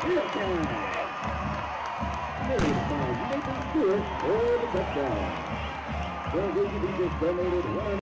Bearcats. Made by Nathan Stewart for the touchdown. Well, JGB just donated one.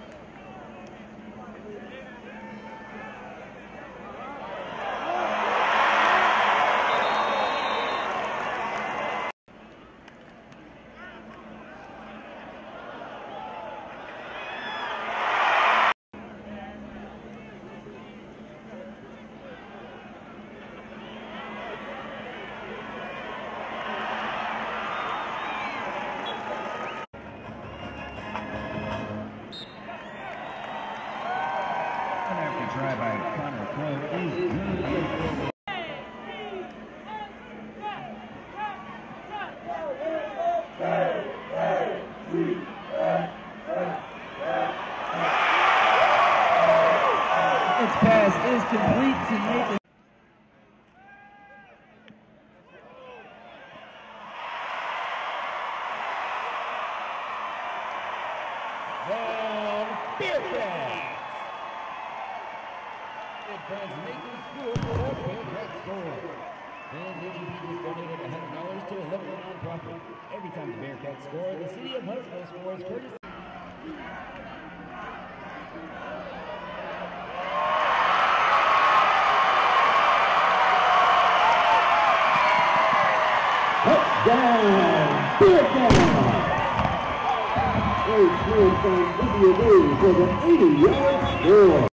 After try by Connor Crow is good. Its pass is complete to Nathan. Bearcats. Fans Nathan Stewart for the Bearcats score. And JGB just donated $100 to a local nonprofit. Every time the Bearcats score, the city of Huntsville scores courtesy. Touchdown, Bearcats! Great score from Lydia Lee for the 80-yard score.